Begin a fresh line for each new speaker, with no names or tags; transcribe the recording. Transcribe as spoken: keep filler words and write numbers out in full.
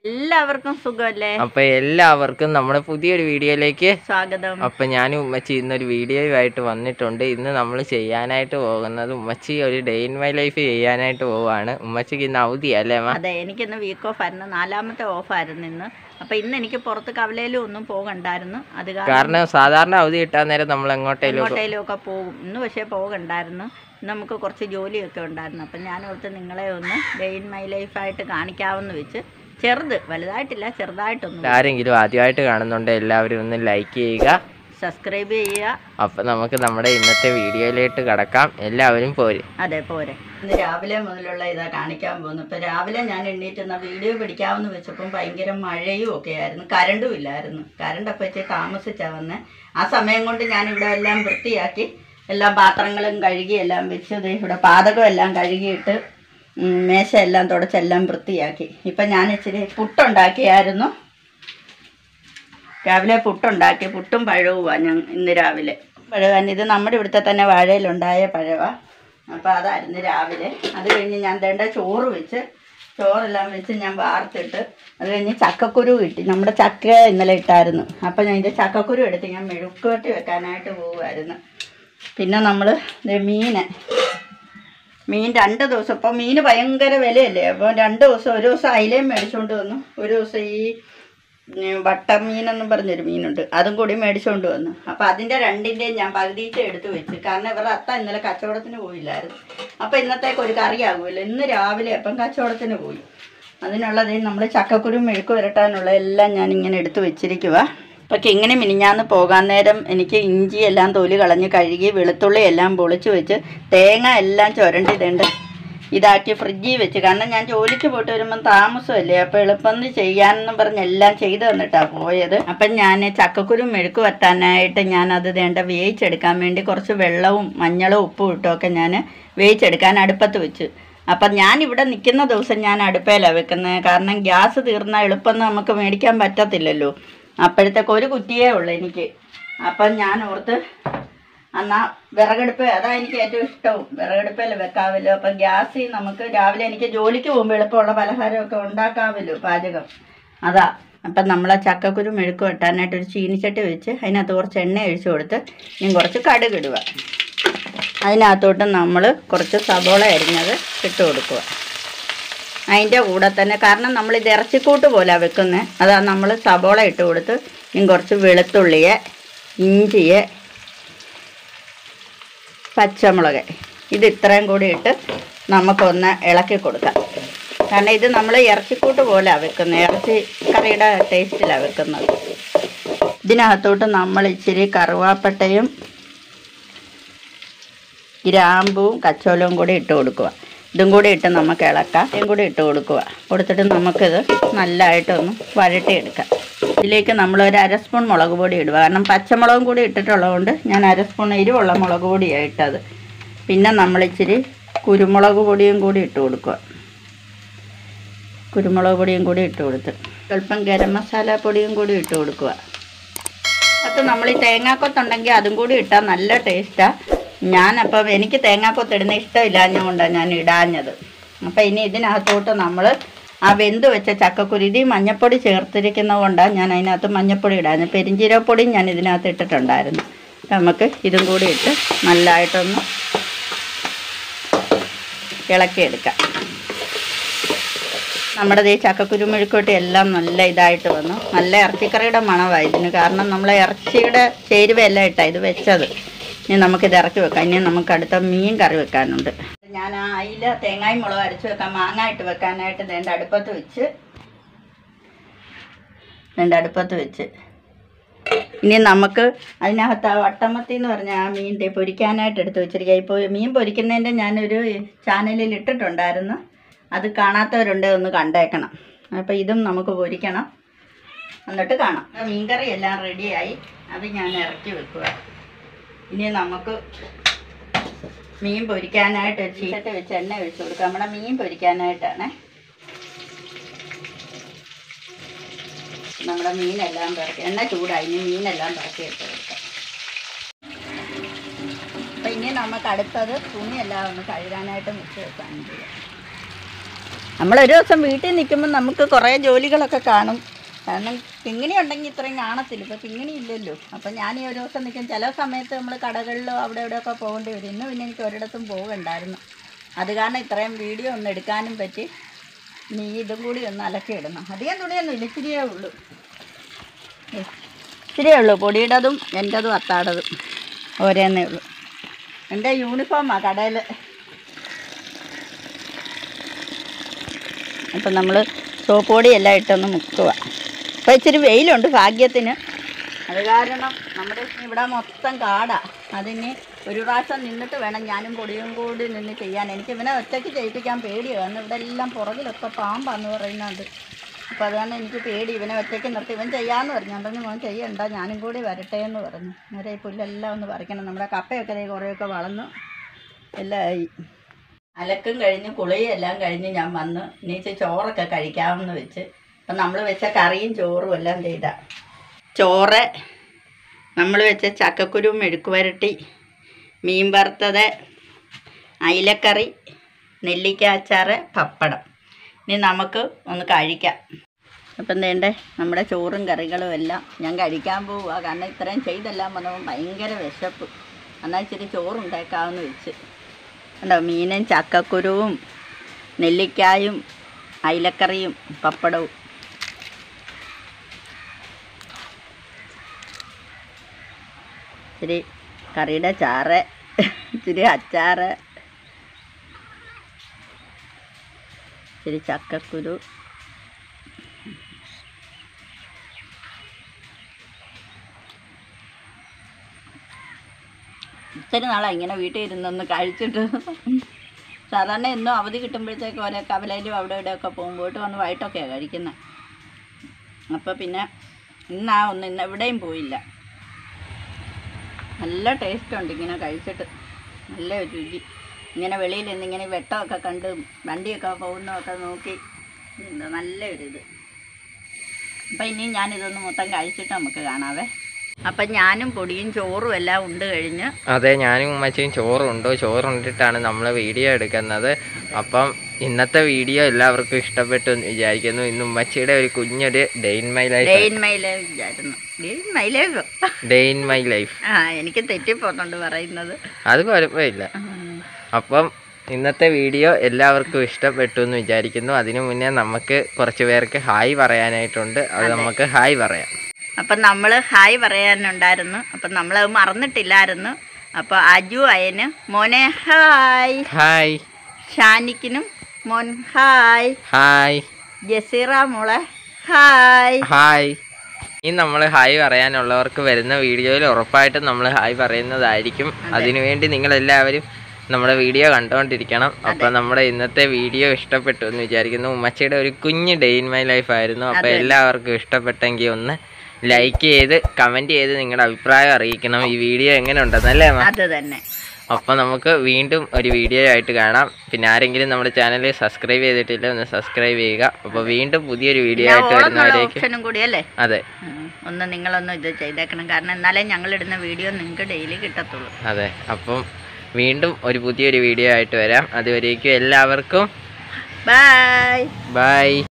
എല്ലാവർക്കും സുഖമല്ലേ?
അപ്പൊ എല്ലാവർക്കും നമ്മുടെ പുതിയൊരു വീഡിയോയിലേക്ക്
സ്വാഗതം.
അപ്പൊ ഞാനും ഉമ്മച്ചി ഇന്നൊരു വീഡിയോയുമായിട്ട് വന്നിട്ടുണ്ട്. ഇന്ന് നമ്മൾ ചെയ്യാനായിട്ട് പോകുന്നത് ഉമ്മച്ചി ഒരു ഡേ ഇൻ മൈ ലൈഫ് ചെയ്യാനായിട്ട് പോവാണ്. ഉമ്മച്ചിക്ക് ഇന്ന് അവധിയാ അല്ലേ?
അതെ, എനിക്കിന്ന് വീക്ക് ഓഫ് ആയിരുന്നു, നാലാമത്തെ ഓഫായിരുന്നു ഇന്ന്. അപ്പൊ ഇന്ന് എനിക്ക് പുറത്ത് കവലയിലും ഒന്നും പോകണ്ടായിരുന്നു. അത്
കാരണം സാധാരണ അവധി കിട്ടാൻ നേരം നമ്മൾ എങ്ങോട്ടേലും
എങ്ങോട്ടേലും ഒക്കെ പോകും. ഇന്ന് പക്ഷേ പോകണ്ടായിരുന്നു. നമുക്ക് കുറച്ച് ജോലിയൊക്കെ ഉണ്ടായിരുന്നു. അപ്പം ഞാൻ ഓർത്ത് നിങ്ങളെ ഒന്ന് ഡേ ഇൻ മൈ ലൈഫായിട്ട് കാണിക്കാമെന്ന് വെച്ച്. ചെറുത്, വലുതായിട്ടില്ല, ചെറുതായിട്ടൊന്നും.
ആരെങ്കിലും ആദ്യമായിട്ട് കാണുന്നുണ്ട് എല്ലാവരും ഒന്ന് ലൈക്ക് ചെയ്യുക,
സബ്സ്ക്രൈബ് ചെയ്യുക.
അപ്പൊ നമുക്ക് നമ്മുടെ ഇന്നത്തെ വീഡിയോയിലേക്ക് കടക്കാം. എല്ലാവരും പോരെ?
അതെ, പോരെ. ഇന്ന് രാവിലെ മുതലുള്ള ഇതാ കാണിക്കാൻ പോകുന്നു. ഇപ്പം രാവിലെ ഞാൻ എണ്ണീറ്റുന്ന വീഡിയോ പിടിക്കാമെന്ന് വെച്ചപ്പം ഭയങ്കര മഴയും ഒക്കെ ആയിരുന്നു, കരണ്ടും ഇല്ലായിരുന്നു. കരണ്ട് അപ്പം വെച്ച് താമസിച്ചാ വന്നേ. ആ സമയം കൊണ്ട് ഞാൻ ഇവിടെ എല്ലാം വൃത്തിയാക്കി, എല്ലാ പാത്രങ്ങളും കഴുകി എല്ലാം വെച്ച് ഇവിടെ പാതകം എല്ലാം കഴുകിയിട്ട് മേശ എല്ലാം തുടച്ചെല്ലാം വൃത്തിയാക്കി. ഇപ്പം ഞാൻ ഇച്ചിരി പുട്ടുണ്ടാക്കിയായിരുന്നു. രാവിലെ പുട്ടുണ്ടാക്കി, പുട്ടും പഴവുമാണ് ഞാൻ ഇന്ന് രാവിലെ. പഴവാൻ ഇത് നമ്മുടെ ഇവിടുത്തെ തന്നെ വാഴയിലുണ്ടായ പഴവാണ്. അപ്പോൾ അതായിരുന്നു രാവിലെ. അത് കഴിഞ്ഞ് ഞാൻ വേണ്ട ചോറ് വെച്ച്, ചോറെല്ലാം വെച്ച് ഞാൻ വാർത്തിട്ട് അത് കഴിഞ്ഞ് ചക്കക്കുരു കിട്ടി. നമ്മുടെ ചക്ക ഇന്നലെ ഇട്ടായിരുന്നു. അപ്പോൾ ഞാൻ ഇത് ചക്കക്കുരു എടുത്ത് ഞാൻ മെഴുക്ക് വരട്ടി വെക്കാനായിട്ട് പോകുമായിരുന്നു. പിന്നെ നമ്മൾ മീൻ മീൻ രണ്ട് ദിവസം, ഇപ്പോൾ മീൻ ഭയങ്കര വിലയല്ലേ. അപ്പോൾ രണ്ട് ദിവസം, ഒരു ദിവസം അയിലയും മേടിച്ചുകൊണ്ട് വന്നു, ഒരു ദിവസം ഈ വട്ടമീനെന്നും പറഞ്ഞൊരു മീനുണ്ട്, അതും കൂടി മേടിച്ചുകൊണ്ട് വന്നു. അപ്പോൾ അതിൻ്റെ രണ്ടിൻ്റെയും ഞാൻ പകുതിയിട്ട് എടുത്ത് വെച്ച്. കാരണം ഇവരുടെ അത്ത ഇന്നലെ കച്ചവടത്തിന് പോയില്ലായിരുന്നു. അപ്പോൾ ഇന്നത്തേക്ക് ഒരു കറിയാകുമല്ലോ. ഇന്ന് രാവിലെ അപ്പം കച്ചവടത്തിന് പോയി. അതിനുള്ളത് നമ്മൾ ചക്കക്കുരു മെഴുക്ക് വരട്ടാനുള്ള എല്ലാം ഞാനിങ്ങനെ എടുത്ത് വെച്ചിരിക്കുക. അപ്പോൾ ഇങ്ങനെ മിനിഞ്ഞാന്ന് പോകാൻ നേരം എനിക്ക് ഇഞ്ചി എല്ലാം തൊലി കളഞ്ഞ് കഴുകി വെളുത്തുള്ളി എല്ലാം പൊളിച്ച് വെച്ച് തേങ്ങ എല്ലാം ചുരണ്ടിട്ടുണ്ട് ഇതാക്കി ഫ്രിഡ്ജിൽ വെച്ച്. കാരണം ഞാൻ ജോലിക്ക് പോയിട്ട് വരുമ്പം താമസമല്ലേ, അപ്പോൾ എളുപ്പം ചെയ്യാനെന്നും പറഞ്ഞ് എല്ലാം ചെയ്ത് തന്നിട്ടാണ് പോയത്. അപ്പം ഞാൻ ചക്കക്കുരു മെഴുക്ക് വറ്റാനായിട്ട് ഞാനത് വേണ്ട വേവിച്ചെടുക്കാൻ വേണ്ടി കുറച്ച് വെള്ളവും മഞ്ഞളും ഉപ്പും ഇട്ടുമൊക്കെ ഞാൻ വേവിച്ചെടുക്കാൻ അടുപ്പത്ത് വെച്ച്. അപ്പം ഞാനിവിടെ നിൽക്കുന്ന ദിവസം ഞാൻ അടുപ്പയിലാണ് വെക്കുന്നത്. കാരണം ഗ്യാസ് തീർന്നാൽ എളുപ്പം നമുക്ക് മേടിക്കാൻ പറ്റത്തില്ലല്ലോ. അപ്പോഴത്തേക്ക് ഒരു കുറ്റിയേ ഉള്ളൂ എനിക്ക്. അപ്പം ഞാൻ ഓർത്ത് എന്നാൽ വിറകടുപ്പ്, അതാണ് എനിക്ക് ഏറ്റവും ഇഷ്ടവും, വിറകടുപ്പിൽ വെക്കാമല്ലോ. അപ്പം ഗ്യാസിൽ നമുക്ക് രാവിലെ എനിക്ക് ജോലിക്ക് പോകുമ്പോൾ എളുപ്പമുള്ള പലഹാരമൊക്കെ ഉണ്ടാക്കാമല്ലോ, പാചകം അതാ. അപ്പം നമ്മൾ ചക്കക്കുരു മെഴുക്ക് വെട്ടാനായിട്ട് ഒരു ചീനിച്ചട്ടി വെച്ച് അതിനകത്ത് കുറച്ച് എണ്ണ ഒഴിച്ച് കൊടുത്ത് ഇനി കുറച്ച് കടുക് ഇടുക. അതിനകത്തോട്ട് നമ്മൾ കുറച്ച് സവോള അരിഞ്ഞത് ഇട്ട് കൊടുക്കുക. അതിൻ്റെ കൂടെ തന്നെ, കാരണം നമ്മളിത് ഇറച്ചിക്കൂട്ട് പോലെ വെക്കുന്നത്, അതാ നമ്മൾ സവോള ഇട്ട് കൊടുത്ത് ഇനി കുറച്ച് വെളുത്തുള്ളിയെ, ഇഞ്ചിയെ, പച്ചമുളക്, ഇത് ഇത്രയും കൂടി ഇട്ട് നമുക്കൊന്ന് ഇളക്കി കൊടുക്കാം. കാരണം ഇത് നമ്മൾ ഇറച്ചിക്കൂട്ട് പോലെയാണ് വെക്കുന്നത്, ഇറച്ചി കറിയുടെ ടേസ്റ്റിലാണ് വെക്കുന്നത്. ഇതിനകത്തോട്ട് നമ്മൾ ഇച്ചിരി കറുവാപ്പട്ടയും ഗ്രാമ്പും കച്ചോലവും കൂടി ഇട്ട് കൊടുക്കുക. ഇതും കൂടി ഇട്ട് നമുക്ക് ഇളക്കാം. ഇതും കൂടി ഇട്ട് കൊടുക്കുക. കൊടുത്തിട്ട് നമുക്കിത് നല്ലതായിട്ടൊന്ന് വഴട്ടിയെടുക്കാം. ഇതിലേക്ക് നമ്മളൊരു അര സ്പൂൺ മുളക് പൊടി ഇടുക. കാരണം പച്ചമുളകും കൂടി ഇട്ടിട്ടുള്ളതുകൊണ്ട് ഞാൻ അര സ്പൂൺ എരിവുള്ള മുളക് പൊടിയാണ് ഇട്ടത്. പിന്നെ നമ്മളിച്ചിരി കുരുമുളക് പൊടിയും കൂടി ഇട്ട് കൊടുക്കുക. കുരുമുളക് പൊടിയും കൂടി ഇട്ട് കൊടുത്ത് സ്വല്പം ഗരം മസാല പൊടിയും കൂടി ഇട്ട് കൊടുക്കുക. അത് നമ്മൾ ഈ തേങ്ങാക്കൊത്തുണ്ടെങ്കിൽ അതും കൂടി ഇട്ടാൽ നല്ല ടേസ്റ്റാണ്. ഞാനപ്പം എനിക്ക് തേങ്ങാക്കൊത്തിടുന്ന ഇഷ്ടമില്ലാഞ്ഞുകൊണ്ടാണ് ഞാൻ ഇടാഞ്ഞത്. അപ്പം ഇനി ഇതിനകത്തോട്ട് നമ്മൾ ആ വെന്ത് വെച്ച ചക്കക്കുരു, ഇത് മഞ്ഞപ്പൊടി ചേർത്തിരിക്കുന്നത് കൊണ്ടാണ് ഞാൻ അതിനകത്ത് മഞ്ഞപ്പൊടി ഇടാഞ്ഞത്. പെരിഞ്ചീരകപ്പൊടിയും ഞാൻ ഇതിനകത്ത് ഇട്ടിട്ടുണ്ടായിരുന്നു. നമുക്ക് ഇതും കൂടി ഇട്ട് നല്ലതായിട്ടൊന്ന് ഇളക്കിയെടുക്കാം. നമ്മുടെ ഈ ചക്കക്കുരു മെഴുക്കോട്ടി എല്ലാം നല്ല ഇതായിട്ട് വന്നു. നല്ല ഇറച്ചിക്കറിയുടെ മണമാണ് ഇതിന്. കാരണം നമ്മൾ ഇറച്ചിയുടെ ചേരുവയെല്ലാം ഇട്ടാണ് ഇത് വെച്ചത്. ഇനി നമുക്കിത് ഇറക്കി വെക്കാം. ഇനി നമുക്ക് അടുത്ത മീൻ കറി വെക്കാനുണ്ട്. ഞാൻ ആ അയില തേങ്ങായും മുളക് അരച്ച് വെക്കാം, മാങ്ങായിട്ട് വെക്കാനായിട്ട് രണ്ട് അടുപ്പത്ത് വെച്ച് രണ്ട് അടുപ്പത്ത് വെച്ച് ഇനി നമുക്ക് അതിനകത്ത് ആ വട്ടമത്തി എന്ന് പറഞ്ഞാൽ ആ മീനിൻ്റെ പൊരിക്കാനായിട്ട് എടുത്ത് വെച്ചിരിക്കുക. ഇപ്പോൾ മീൻ പൊരിക്കുന്നതിൻ്റെ ഞാനൊരു ചാനലിൽ ഇട്ടിട്ടുണ്ടായിരുന്നു, അത് കാണാത്തവരുണ്ട് ഒന്ന് കണ്ടേക്കണം. അപ്പോൾ ഇതും നമുക്ക് പൊരിക്കണം, എന്നിട്ട് കാണാം. മീൻകറി എല്ലാം റെഡിയായി, അത് ഞാൻ ഇറക്കി വെക്കുക. ഇനി നമുക്ക് മീൻ പൊരിക്കാനായിട്ട് ഒരു ചീനച്ചട്ടി വെച്ച് എണ്ണ ഒഴിച്ച് കൊടുക്കാം. നമ്മുടെ മീൻ പൊരിക്കാനായിട്ടാണ്. നമ്മുടെ മീനെല്ലാം പിറക്കി, എണ്ണ ചൂടായി, ഇനി മീനെല്ലാം പിറക്കി എടുത്ത് കൊടുക്കാം. അപ്പം ഇനി നമുക്ക് അടുത്തത് തുണിയെല്ലാം ഒന്ന് കഴുകാനായിട്ട് മുക്കി വെക്കാൻ ചെയ്യാം. നമ്മളൊരു ദിവസം വീട്ടിൽ നിൽക്കുമ്പോൾ നമുക്ക് കുറേ ജോലികളൊക്കെ കാണും. കാരണം പിങ്ങിണി ഉണ്ടെങ്കിൽ ഇത്രയും കാണത്തില്ല. ഇപ്പോൾ പിങ്ങിണി ഇല്ലല്ലോ. അപ്പം ഞാൻ ഈ ഒരു ദിവസം നിൽക്കും. ചില സമയത്ത് നമ്മൾ കടകളിലോ അവിടെ ഇവിടെയൊക്കെ പോകേണ്ടി വരും. ഇന്ന് പിന്നെ എനിക്ക് ഒരിടത്തും പോകണ്ടായിരുന്നു. അത് കാരണം ഇത്രയും വീഡിയോ ഒന്ന് എടുക്കാനും പറ്റി. നീ ഇതും കൂടി ഒന്ന് അലക്കിയിടണം. അധികം തുണിയൊന്നും ഇല്ല, ഇച്ചിരിയേ ഉള്ളൂ. ഇച്ചിരിയേ ഉള്ളൂ. പൊടിയുടേതും എൻ്റെതും അത്താടതും ഓരോന്നേ ഉള്ളൂ. എൻ്റെ യൂണിഫോമാണ് കടയിൽ. അപ്പം നമ്മൾ സോപ്പ് പൊടിയെല്ലാം ഇട്ടൊന്ന് മുക്കുക. അപ്പോൾ ഇച്ചിരി വെയിലുണ്ട് ഭാഗ്യത്തിന്. അത് കാരണം നമ്മുടെ ഇവിടെ മൊത്തം കാടാണ്. അതിന് ഒരു പ്രാവശ്യം നിന്നിട്ട് വേണം ഞാനും പൊടിയും കൂടി നിന്ന് ചെയ്യാൻ. എനിക്ക് ഇവനെ ഒറ്റയ്ക്ക് ചെയ്യിപ്പിക്കാൻ പേടിയാണ്. കാരണം ഇവിടെ എല്ലാം പുറകിലൊക്കെ പാമ്പാന്ന് പറയുന്നുണ്ട്. അപ്പോൾ അതാണ് എനിക്ക് പേടി. ഇവനെ ഒറ്റയ്ക്ക് നിർത്തി ഇവൻ ചെയ്യാമെന്ന് പറഞ്ഞു. ഉണ്ടെങ്കിൽ മോൻ ചെയ്യണ്ട, ഞാനും കൂടി വരട്ടെ എന്ന് പറഞ്ഞു. നേരെ ഈ പുല്ലെല്ലാം ഒന്ന് പറിക്കണം. നമ്മുടെ കപ്പയൊക്കെ കുറേയൊക്കെ വളർന്നു എല്ലാം ആയി. അലക്കും കഴിഞ്ഞ് കുളിയും എല്ലാം കഴിഞ്ഞ് ഞാൻ വന്ന് നീച്ച് ചോറൊക്കെ കഴിക്കാമെന്ന് വെച്ച്. അപ്പം നമ്മൾ വെച്ച കറിയും ചോറും എല്ലാം ചെയ്ത ചോറ്, നമ്മൾ വെച്ച ചക്കക്കുരു മെഴുക്ക് വരട്ടി, മീൻ വറുത്തത്, അയിലക്കറി, നെല്ലിക്ക അച്ചാറ്, പപ്പടം. ഇനി നമുക്ക് ഒന്ന് കഴിക്കാം. അപ്പം വേണ്ടേ നമ്മുടെ ചോറും കറികളും എല്ലാം ഞാൻ കഴിക്കാൻ പോവുക. കാരണം ഇത്രയും ചെയ്തെല്ലാം വന്നപ്പോൾ ഭയങ്കര വിശപ്പ്. എന്നാൽ ഇച്ചിരി ചോറുണ്ടാക്കാമെന്ന് വെച്ച്. കണ്ടോ, മീനും ചക്കക്കുരുവും നെല്ലിക്കായും അയിലക്കറിയും പപ്പടവും. ഇച്ചിരി കറിയുടെ ചാറ്, ഇച്ചിരി അച്ചാറ്, ഇച്ചിരി ചക്കക്കുരു, ഇച്ചിരി നാളാണ് ഇങ്ങനെ വീട്ടിൽ ഇരുന്നൊന്ന് കഴിച്ചിട്ട്. സാധാരണ എന്നും അവധി കിട്ടുമ്പോഴത്തേക്ക് ഓരോ കവലയിലും അവിടെ ഇവിടെയൊക്കെ പോകുമ്പോട്ട് വന്ന് വൈകിട്ടൊക്കെയാണ് കഴിക്കുന്നത്. അപ്പോൾ പിന്നെ ഇന്നാ ഒന്ന് ഇന്ന് എവിടെയും പോയില്ല. നല്ല ടേസ്റ്റുണ്ട് ഇങ്ങനെ കഴിച്ചിട്ട്. നല്ല രുചി. ഇങ്ങനെ വെളിയിൽ നിന്ന് ഇങ്ങനെ വെട്ടമൊക്കെ കണ്ട് വണ്ടിയൊക്കെ പോകുന്നതൊക്കെ നോക്കി എന്താ നല്ലൊരിത്. അപ്പം ഇനി ഞാനിതൊന്ന് മൊത്തം കഴിച്ചിട്ട് നമുക്ക് കാണാവേ. അപ്പം ഞാനും പൊടിയും ചോറും എല്ലാം ഉണ്ട് കഴിഞ്ഞ്.
അതെ, ഞാനും ഉമ്മച്ചിയും ചോറുണ്ടോ ചോറുണ്ടിട്ടാണ് നമ്മൾ വീഡിയോ എടുക്കുന്നത്. അപ്പം ഇന്നത്തെ വീഡിയോ എല്ലാവർക്കും ഇഷ്ടപ്പെട്ടു എന്ന് വിചാരിക്കുന്നു. ഇന്ന് ഉമ്മച്ചിയുടെ ഒരു കുഞ്ഞൊരു day in my life
day in my life ആയിരുന്നു. Day in my life
day in my life
ആ എനിക്ക് തെറ്റിപ്പോന്നുണ്ട് പറയുന്നത്.
അത് കുഴപ്പമില്ല. അപ്പം ഇന്നത്തെ വീഡിയോ എല്ലാവർക്കും ഇഷ്ടപ്പെട്ടു എന്ന് വിചാരിക്കുന്നു. അതിനു മുന്നേ നമുക്ക് കുറച്ച് പേർക്ക് ഹായ് പറയാനായിട്ടുണ്ട്. അത് നമുക്ക് ഹായ് പറയാം.
അപ്പം നമ്മൾ ഹായ് പറയാനുണ്ടായിരുന്നു. അപ്പം നമ്മളത് മറന്നിട്ടില്ലായിരുന്നു. അപ്പോൾ അജു അയന് മോനെ ഹായ്.
ഹായ്.
ഷാനിക്കിനും മോൻ ഹായ്.
ഹായ്.
ജസീറ മോളെ ഹായ്.
ഹായ്. ഇനി നമ്മൾ ഹായ് പറയാനുള്ളവർക്ക് വരുന്ന വീഡിയോയിൽ ഉറപ്പായിട്ടും നമ്മൾ ഹായ് പറയുന്നതായിരിക്കും. അതിനുവേണ്ടി നിങ്ങളെല്ലാവരും നമ്മുടെ വീഡിയോ കണ്ടുകൊണ്ടിരിക്കണം. അപ്പം നമ്മുടെ ഇന്നത്തെ വീഡിയോ ഇഷ്ടപ്പെട്ടു എന്ന് വിചാരിക്കുന്നു. ഉമ്മച്ചിയുടെ ഒരു കുഞ്ഞ് ഡേ ഇൻ മൈ ലൈഫ് ആയിരുന്നു. അപ്പം എല്ലാവർക്കും ഇഷ്ടപ്പെട്ടെങ്കിൽ ഒന്ന് ലൈക്ക് ചെയ്ത് കമൻറ്റ് ചെയ്ത് നിങ്ങളുടെ അഭിപ്രായം അറിയിക്കണം. ഈ വീഡിയോ എങ്ങനെ ഉണ്ടെന്നല്ലേ?
അത് തന്നെ.
അപ്പം നമുക്ക് വീണ്ടും ഒരു വീഡിയോ ആയിട്ട് കാണാം. പിന്നെ ആരെങ്കിലും നമ്മുടെ ചാനൽ സബ്സ്ക്രൈബ് ചെയ്തിട്ടില്ല ഒന്ന് സബ്സ്ക്രൈബ് ചെയ്യുക. അപ്പോൾ വീണ്ടും പുതിയൊരു വീഡിയോ ആയിട്ട് വരുന്നവരേക്കും
കൂടിയല്ലേ.
അതെ,
ഒന്ന് നിങ്ങളൊന്ന് ഇത് ചെയ്തേക്കണം. കാരണം എന്നാലേ ഞങ്ങളിടുന്ന വീഡിയോ നിങ്ങൾക്ക് ഡെയിലി കിട്ടത്തുള്ളൂ.
അതെ. അപ്പം വീണ്ടും ഒരു പുതിയൊരു വീഡിയോ ആയിട്ട് വരാം. അതുവരേക്കും എല്ലാവർക്കും
ബൈ
ബൈ.